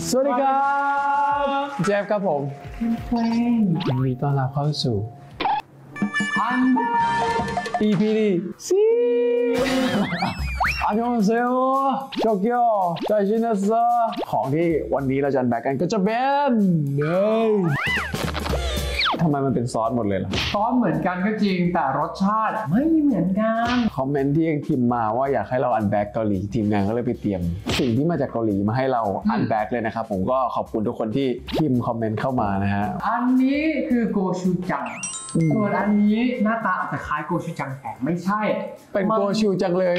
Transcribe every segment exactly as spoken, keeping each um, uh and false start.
สวัสดีครับเจฟครับผมเพลงยินดีต้อนรับเข้าสู่อัน อี พี นี้ซีอันยองเซลโตเกียวใจชินเซอของที่วันนี้เราจะแบกกันก็จะเป็นเนยทำไมมันเป็นซอสหมดเลยล่ะซอสเหมือนกันก็จริงแต่รสชาติไม่เหมือนกันคอมเมนต์ที่ยังพิมพ์มาว่าอยากให้เราอันแบ็กเกาหลีทีมงานก็เลยไปเตรียมสิ่งที่มาจากเกาหลีมาให้เราอันแบ็กเลยนะครับผมก็ขอบคุณทุกคนที่พิมพ์คอมเมนต์เข้ามานะฮะอันนี้คือโกชูจังส่วนอันนี้หน้าตาอาจจะคล้ายโกชูจังแต่ไม่ใช่เป็นโกชูจังเลย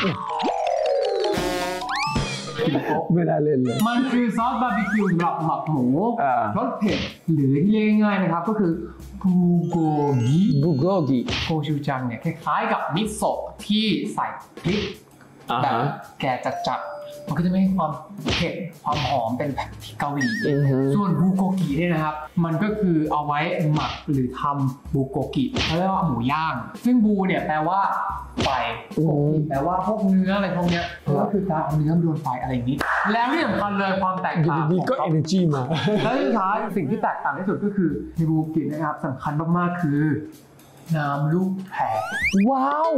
ไม่ได้เล่นเลยมันคือซอสบาร์บีคิวสำหรับหมักหมูรสเผ็ดหรือเรียกง่ายๆนะครับก็คือบูโกกิบูโกกิโกชูจังเนี่ยคล้ายๆกับมิโซะที่ใส่พริกแบบแกจัดๆมันก็จะไม่ให้ความเผ็ดความหอมเป็นแบบที่เกาหลีส่วนบูโกกิเนี่ยนะครับมันก็คือเอาไว้หมักหรือทำบูโกกิเขาเรียกว่าหมูย่างซึ่งบูเนี่ยแปลว่าไฟโกกิแปลว่าพวกเนื้ออะไรพวกเนี้ยก็คือการเอาเนื้อโดนไฟอะไรอย่างนี้แล้วที่สำคัญเลยความแตกต่างของก็ energy มาแล้วสุดท้ายสิ่งที่แตกต่างที่สุดก็คือในบูโกกินะครับสำคัญมากๆคือน้ำลูกแพรว้าว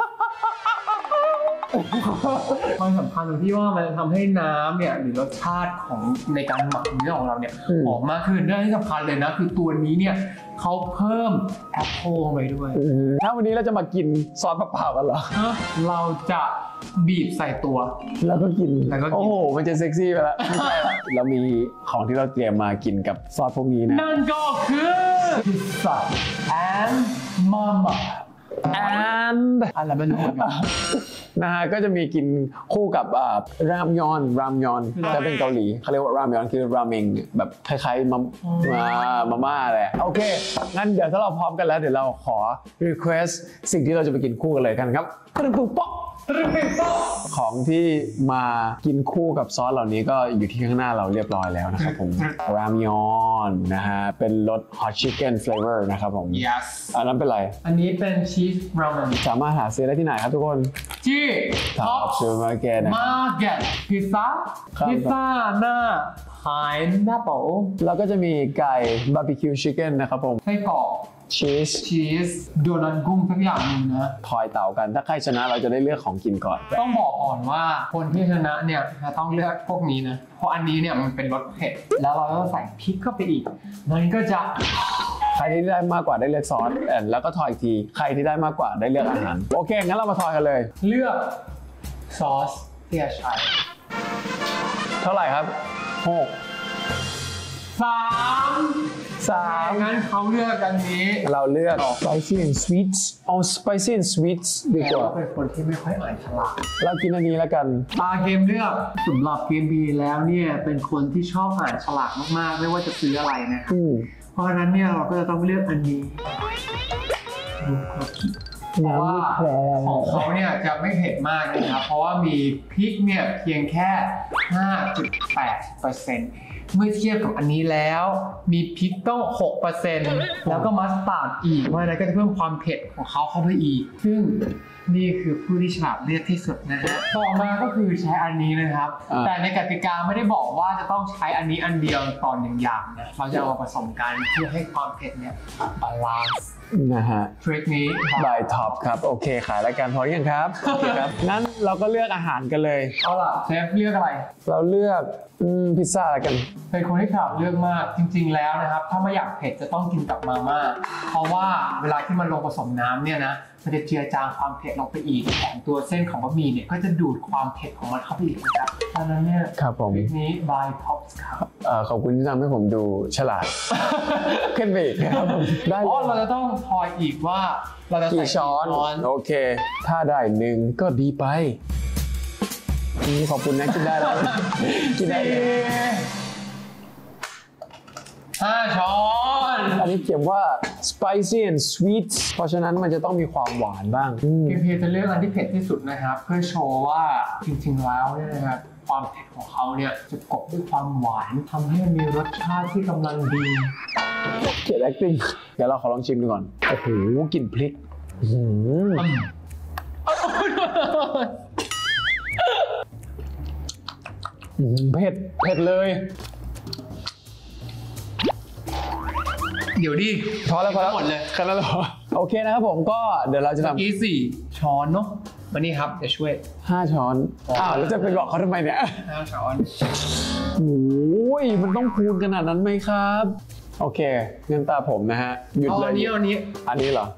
มันสำคัญตรงที่ว่ามันจะทำให้น้ำเนี่ยหรือรสชาติของในการหมักเนื้อของเราเนี่ยหอมมากขึ้นและที่สำคัญเลยนะคือตัวนี้เนี่ยเขาเพิ่มแอปเปิลไปด้วยถ้าวันนี้เราจะมากินซอสเปล่าๆกันเหรอเราจะบีบใส่ตัวแล้วก็กินโอ้โหมันจะเซ็กซี่ไปแล้วไม่ใช่ละเรามีของที่เราเตรียมมากินกับซอสพวกนี้นะนั่นก็คือพิซซ่า and mama and อะไรไม่รู้เหมือนกันนะฮะก็จะมีกินคู่กับรามยอนรามยอนจะเป็นเกาหลีเขาเรียกว่ารามยอนคือราเมงแบบคล้ายๆมามาม่าแหละโอเคงั้นเดี๋ยวถ้าเราพร้อมกันแล้วเดี๋ยวเราขอ request สิ่งที่เราจะไปกินคู่กันเลยกันครับกระปุกป๊อกของที่มากินคู่กับซอสเหล่านี้ก็อยู่ที่ข้างหน้าเราเรียบร้อยแล้วนะครับผมรามยอนนะฮะเป็นรส hot chicken flavor นะครับผม yes อันนั้นเป็นอะไรอันนี้เป็น cheese ramen สามารถหาซื้อได้ที่ไหนครับทุกคนที่ Top Supermarket มาร์เก็ตพิซซ่าพิซซ่าหน้าpineapple แล้วก็จะมีไก่บาร์บีคิวชิคเก้นนะครับผมไส้กรอกชีสชีสโดนัทกุ้งทุกอย่างนึงนะทอยเต่ากันถ้าใครชนะเราจะได้เลือกของกินก่อนต้องบอกก่อนว่าคนที่ชนะเนี่ยจะต้องเลือกพวกนี้นะเพราะอันนี้เนี่ยมันเป็นรสเผ็ดแล้วเราต้องใส่พริกเข้าไปอีกมันก็จะใครที่ได้มากกว่าได้เลือกซอสแล้วก็ทอยอีกทีใครที่ได้มากกว่าได้เลือกอาหารโอเคงั้นเรามาทอยกันเลยเลือกซอสที่จะใช้เท่าไหร่ครับหกสามสามงั้นเขาเลือกอันนี้เราเลือก spicy and sweet เอา spicy and sweet ดีกว่าเป็นคนที่ไม่ค่อยอ่านฉลากเรากินอันนี้แล้วกันตาเกมเลือกสำหรับเกมบีแล้วเนี่ยเป็นคนที่ชอบอ่านฉลากมากๆไม่ว่าจะซื้ออะไรนะครับเพราะฉะนั้นเนี่ยเราก็จะต้องเลือกอันนี้เพราะว่าของเขาเนี่ยจะไม่เผ็ดมากนะครับเพราะว่ามีพริกเนี่ยเพียงแค่ ห้าจุดแปดเปอร์เซ็นต์เมื่อเทียบกับอันนี้แล้วมีพริกต้อง หกเปอร์เซ็นต์ แล้วก็มัสตาร์ดอีกเพราะฉะนั้นก็จะเพิ่มความเผ็ดของเขาเข้าไปอีกซึ่งนี่คือผู้ที่ฉลาดเลือกที่สุดนะฮะต่อมาก็คือใช้อันนี้นะครับแต่ในกติกาไม่ได้บอกว่าจะต้องใช้อันนี้อันเดียวต่อหนึ่งอย่างนะเราจะเอามาผสมกันเพื่อให้ความเผ็ดเนี่ยบาลานซ์นะฮะทริคนี้ by Top ครับโอเคขายรายการพอหรือยังครับโอเคครับงั้นเราก็เลือกอาหารกันเลยเอาล่ะเชฟเลือกอะไรเราเลือกพิซซ่าอะไรกันเป็นคนที่ขาวเลือกมากจริงๆแล้วนะครับถ้าไม่อยากเผ็ดจะต้องกินกับมาม่าเพราะว่าเวลาที่มันลงผสมน้ำเนี่ยนะมันจะเจือจางความเผ็ดลงไปอีกแถมตัวเส้นของบะหมี่เนี่ยก็จะดูดความเผ็ดของมันเข้าไปอีกนะครับดังนั้นเนี่ยครับผมนี้ by Top ครับขอบคุณที่ทำให้ผมดูฉลาดขึ้นไปอีกครับได้เพราะเราจะต้องทอยอีกว่าเราจะใส่ช้อนโอเคถ้าได้หนึ่งก็ดีไปขอบคุณนะกินได้แล้วกินได้เลยห้าช้อนอันนี้เขียนว่า spicy and sweet เพราะฉะนั้นมันจะต้องมีความหวานบ้างพี่พีจะเลือกอันที่เผ็ดที่สุดนะครับเพื่อโชว์ว่าจริงๆแล้วเนี่ยนะครับความเผ็ดของเขาเนี่ยจะกบด้วยความหวานทำให้มันมีรสชาติที่กำลังดีเขียน acting เดี๋ยวเราขอลองชิมดูก่อนโอ้โหกลิ่นพริกเผ็ดเผ็ดเลยเดี๋ยวดิพอแล้วพอแล้วหมดเลยแค่นั้นเหรอโอเคนะครับผมก็เดี๋ยวเราจะทำเมื่อกี้สี่ช้อนเนาะมานี่ครับจะช่วยห้าช้อนอ้าวแล้วจะไปบอกเขาทำไมเนี่ยห้าช้อนโอ้ยมันต้องพูนขนาดนั้นไหมครับโอเคเงินตาผมนะฮะหยุดเลยอันนี้อันนี้อันนี้เหรอ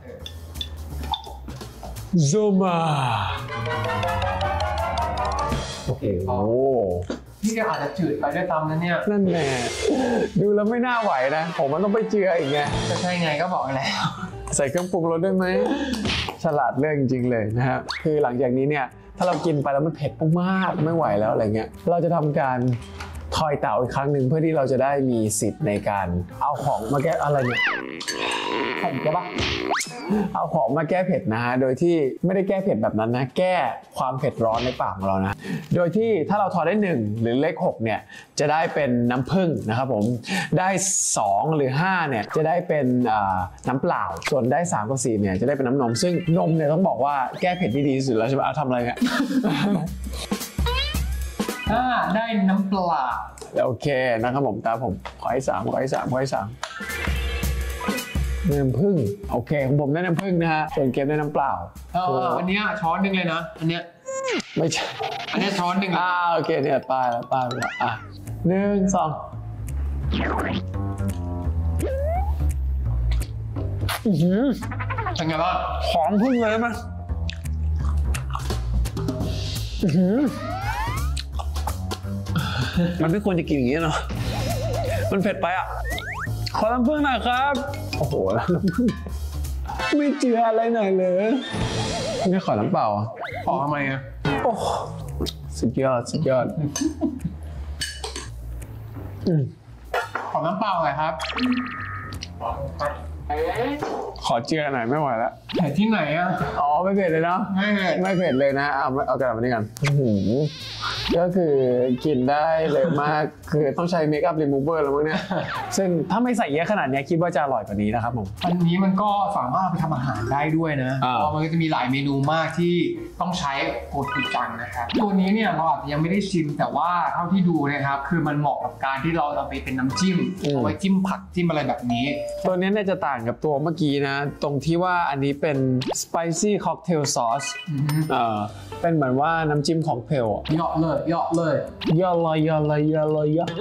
ซูมาโอเคโอ้พี่อาจจะจืดไปด้วยตามนั้นเนี่ยนั่นแหละดูแล้วไม่น่าไหวนะผมมันต้องไปเจืออีกไงจะใช่ไงก็บอกแล้วใส่เครื่องปรุงรสได้ไหมฉลาดเรื่องจริงๆเลยนะฮะคือหลังจากนี้เนี่ยถ้าเรากินไปแล้วมันเผ็ดมากๆไม่ไหวแล้วอะไรเงี้ยเราจะทำการทอยเต่าอีกครั้งหนึ่งเพื่อที่เราจะได้มีสิทธิ์ในการเอาของมาแก้อะไรเนี่ยผมใช่ปะเอาของมาแก้เผ็ดนะฮะโดยที่ไม่ได้แก้เผ็ดแบบนั้นนะแก้ความเผ็ดร้อนในปากของเรานะโดยที่ถ้าเราทอยได้หนึ่งหรือเลขหกเนี่ยจะได้เป็นน้ำผึ้งนะครับผมได้สองหรือห้าเนี่ยจะได้เป็นน้ำเปล่าส่วนได้สามกับสี่เนี่ยจะได้เป็นน้ำนมซึ่งนมเนี่ยต้องบอกว่าแก้เผ็ดที่ดีที่สุดแล้วใช่ไหมเอาทำอะไรเนี่ยถ้าได้น้ำปลาโอเคนะครับผมตามผมขอให้สามขอให้สามขอให้สามน้ำผึ้งโอเคของผมได้น้ำผึ้งนะฮะส่วนเกมได้น้ำเปล่าเอออันนี้ช้อนหนึ่งเลยนะอันเนี้ยไม่ใช่อันนี้ช้อนหนึ่งอ่าโอเคเนี่ยป้ายแล้วป้ายแล้วอ่ะหนึ่งสองอือหือเป็นไงบ้างหอมพึ่งเลยมั้ยอือหือมันไม่ควรจะกินอย่างนี้เนาะมันเผ็ดไปอ่ะขอน้ำผึ้งหน่อยครับโอ้โหน้ำผึ้งไม่เจืออะไรหน่อยเลยไม่ขอน้ำเปล่าขอทำไมอ่ะโอ้สุดยอดสุดยอดขอน้ำเปล่าหน่อยครับขอเจือหน่อยไม่ไหวแล้วเผ็ดที่ไหนอ่ะอ๋อไม่เผ็ดเลยเนาะไม่เผ็ดไม่เผ็ดเลยนะเอาเอากระดาษมานี่กันก็คือกินได้เลยมากคือต้องใช้เมคอัพรีมูเวอร์แล้วมั้งเนี่ยซึ่งถ้าไม่ใส่เยอะขนาดนี้คิดว่าจะอร่อยกว่านี้นะครับผมอันนี้มันก็สามารถไปทำอาหารได้ด้วยนะเพราะมันก็จะมีหลายเมนูมากที่ต้องใช้โกจูจังนะครับตัวนี้เนี่ยเราอาจจะยังไม่ได้ชิมแต่ว่าเท่าที่ดูนะครับคือมันเหมาะกับการที่เราเอาไปเป็นน้ำจิ้มเอาไว้จิ้มผักจิ้มอะไรแบบนี้ตัวนี้เนี่ยจะต่างกับตัวเมื่อกี้นะตรงที่ว่าอันนี้เป็น spicy cocktail sauce เออเป็นเหมือนว่าน้ำจิ้มของเพลเหยาะเลยเหยาะเลยเหยาะเลยเหยาะเลยเหยาะเลยเหยาะ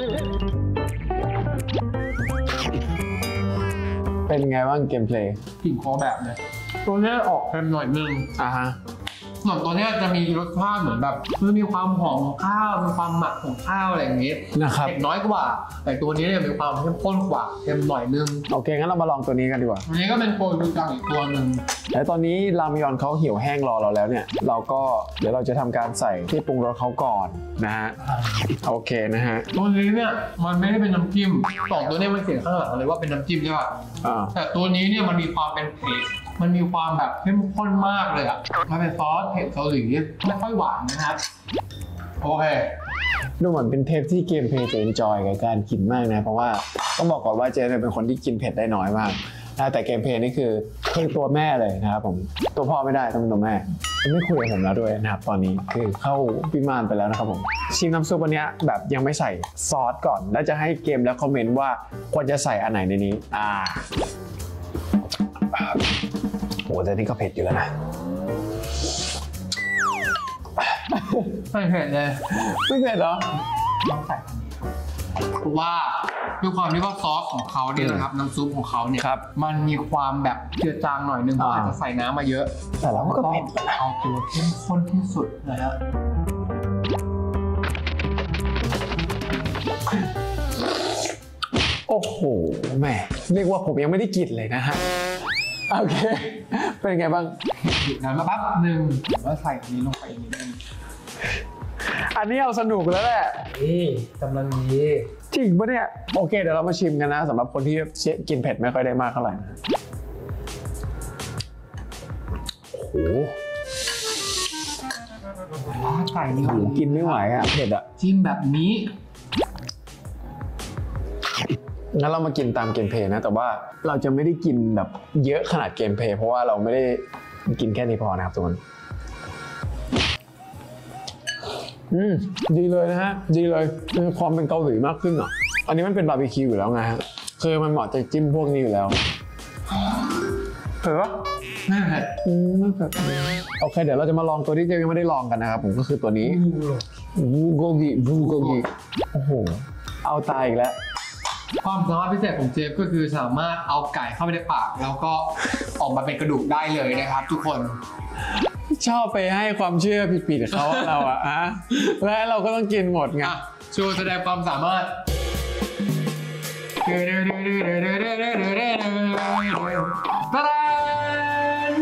เป็นไงบ้างเกมเพลย์กลิ่นคอแบบเลยตัวนี้ออกเค็มหน่อยนึงอ่าฮะส่วนตัวนี้จะมีรสชาติเหมือนแบบมันมีความหอมของข้าวมีความหมักของข้าวอะไรอย่างนี้นะครับเผ็ดน้อยกว่าแต่ตัวนี้เนี่ยมีความเข้มข้นกว่าเค็มหน่อยนึงโอเคงั้นเรามาลองตัวนี้กันดีกว่าอันนี้ก็เป็นโกจูจังอีกตัวหนึ่งและตอนนี้รามยอนเขาเหี่ยวแห้งรอเราแล้วเนี่ยเราก็เดี๋ยวเราจะทำการใส่ที่ปรุงรสเขาก่อนนะฮะโอเคนะฮะตัวนี้เนี่ยมันไม่ได้เป็นน้ำจิ้มสองตัวนี้มันเขียนข้างหลังเลยว่าเป็นน้ำจิ้มใช่ป่ะแต่ตัวนี้เนี่ยมันมีความเป็นเผ็ดมันมีความแบบเข้มข้นมากเลยอ่ะมันเป็นซอสเผ็ดเกาหลีไม่ค่อยหวานนะครับโอเคดูเหมือนเป็นเทปที่เกมเพลย์จะเอนจอยกับการกินมากนะเพราะว่าต้องบอกก่อนว่าเจนเป็นคนที่กินเผ็ดได้น้อยมากนะแต่เกมเพลย์นี่คือคือตัวแม่เลยนะครับผมตัวพ่อไม่ได้ต้องเป็นตัวแม่ไม่คุยกับผมแล้วด้วยนะครับตอนนี้คือเข้าวิมานไปแล้วนะครับผมชิมน้ำซุปวันนี้แบบยังไม่ใส่ซอสก่อนแล้วจะให้เกมแล้วคอมเมนต์ว่าควรจะใส่อันไหนในนี้อ่าโอ้แต่นี่ก็เผ็ดอยู่แล้วนะไม่เผ็ดเลยไม่เผ็ดเหรอต้องใส่เพราะว่าด้วยความที่ว่าซอสของเขาเนี่ยนะครับน้ำซุปของเขาเนี่ยมันมีความแบบเจือจางหน่อยนึงเพราะอาจจะใส่น้ำมาเยอะแต่เราก็เผ็ดเอาตัวเข้มข้นที่สุดนะฮะโอ้โหแม่เรียกว่าผมยังไม่ได้กินเลยนะฮะโอเคเป็นไงบ้างหยุดน้ำมาแป๊บหนึ่งแล้วใส่อันนี้ลงไปนิดนึงอันนี้เอาสนุกแล้วแหละนี่กำลังดีจริงปะเนี่ยโอเคเดี๋ยวเรามาชิมกันนะสำหรับคนที่กินเผ็ดไม่ค่อยได้มากเท่าไหร่นะโอ้โหไก่นี่กินไม่ไหวอ่ะเผ็ดอ่ะจิ้มแบบนี้งั้นเรามากินตามเกมเพลย์นะแต่ว่าเราจะไม่ได้กินแบบเยอะขนาดเกมเพลย์เพราะว่าเราไม่ได้กินแค่นี้พอนะครับทุกคนอืมดีเลยนะฮะดีเลยมีความเป็นเกาหลีมากขึ้นอ่ะอันนี้มันเป็นบาร์บีคิวอยู่แล้วไงฮะคือมันเหมาะจะจิ้มพวกนี้อยู่แล้วเผ็ดปะไม่เผ็ดอืมไม่เผ็ดโอเคเดี๋ยวเราจะมาลองตัวที่เจยังไม่ได้ลองกันนะครับผมก็คือตัวนี้บูโกกิบูโกกิโอ้โหเอาตายอีกแล้วความสามารถพิเศษของเจฟก็คือสามารถเอาไก่เข้าไปในปากแล้วก็ออกมาเป็นกระดูกได้เลยนะครับทุกคนชอบไปให้ความเชื่อผิดๆกับเขาเราอะฮะและเราก็ต้องกินหมดไงอ่ะโชว์แสดงความสามารถตาดาน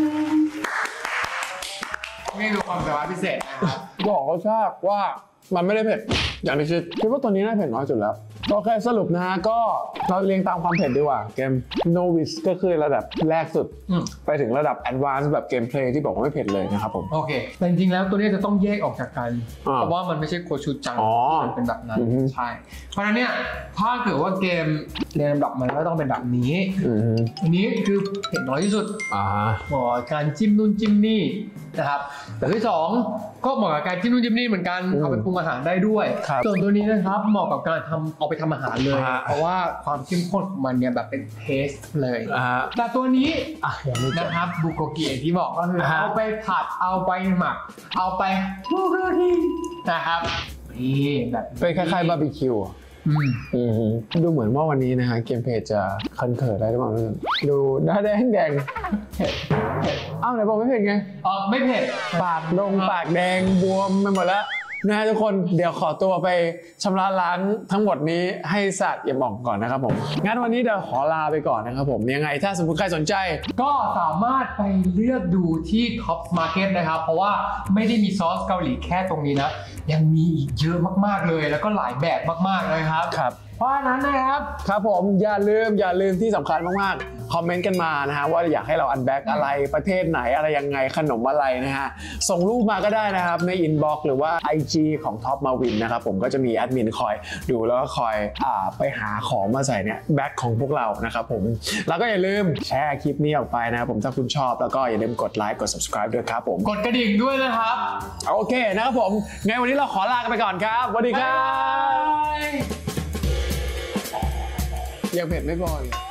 นี่คือความสามารถพิเศษนะครับบอกเขาชาติว่ามันไม่ได้เผ็ดอย่างที่คิดคิดว่าตัวนี้น่าเผ็ดน้อยสุดแล้วโอเคสรุปนะฮะก็เราเรียงตามความเผ็ดดีกว่าเกม Novice ก็คือระดับแรกสุดอืมไปถึงระดับ Advanced แบบเกมเพลย์ที่บอกว่าไม่เผ็ดเลยนะครับผมโอเคแต่จริงๆแล้วตัวนี้จะต้องแยกออกจากกันอ่าเพราะว่ามันไม่ใช่โคชูจังอ๋อมันเป็นแบบนั้นอือฮึใช่เพราะฉะนั้นเนี่ยถ้าเกิดว่าเกมเรียนลำดับมันก็ต้องเป็นแบบนี้อืมอันนี้คือเผ็ดน้อยที่สุดอ่าเหมาะกับการจิ้มนู่นจิ้มนี่นะครับแต่ที่สองก็เหมาะกับการจิ้มนู่นจิ้มนี่เหมือนกันอืมเอาไปปรุงอาหารได้ด้วยครับส่วนตัวนี้นะครับเหมาะกับการทำเอาไปทำอาหารเลยอ่าเพราะว่าความเข้มข้นของมันเนี่ยแบบเป็นเทสเลยอ่าแต่ตัวนี้อ่ะยังไม่จบนะครับบุโกกิอย่างที่บอกก็คืออ่าฮะเอาไปผัดเอาไปหมัก เอาไปทูรูทีนะครับนี่แบบนี้เป็นคล้ายๆบาร์บีคิวอะอืมอืมดูเหมือนว่าวันนี้นะฮะเกมเพลย์จะคันเขินได้หรือเปล่าเนี่ยดูหน้าแดงแดงเผ็ดเผ็ดอ้าวไหนบอกไม่เผ็ดไงเออไม่เผ็ดปากดงปากแดงบวมไปหมดแล้วนะฮะทุกคนเดี๋ยวขอตัวไปชำระล้างทั้งหมดนี้ให้สะอาดเอี่ยมอ่องก่อนนะครับผมงั้นวันนี้เดี๋ยวขอลาไปก่อนนะครับผมยังไงถ้าสมมติใครสนใจก็สามารถไปเลือกดูที่ Top Market นะครับ เพราะว่าไม่ได้มีซอสเกาหลีแค่ตรงนี้นะ ยังมีอีกเยอะมากๆเลย แล้วก็หลายแบบมากๆเลยครับครับเพราะฉะนั้นนะครับครับผมอย่าลืมอย่าลืมที่สำคัญมากๆคอมเมนต์กันมานะฮะว่าอยากให้เราอันแบ็กอะไรประเทศไหนอะไรยังไงขนมอะไรนะฮะส่งรูปมาก็ได้นะครับในอินบ็อกซ์หรือว่า ไอ จี ของท็อปมาวินนะครับผมก็จะมีแอดมินคอยดูแล้วก็คอยอ่าไปหาของมาใส่เนี่ยแบ็กของพวกเรานะครับผมแล้วก็อย่าลืมแชร์คลิปนี้ออกไปนะครับผมถ้าคุณชอบแล้วก็อย่าลืมกดไลค์กด subscribe ด้วยครับผมกดกระดิ่งด้วยนะครับโอเคนะครับผมไงวันนี้เราขอลากันไปก่อนครับสวัสดีครับยังเผ็ดไม่พอเลย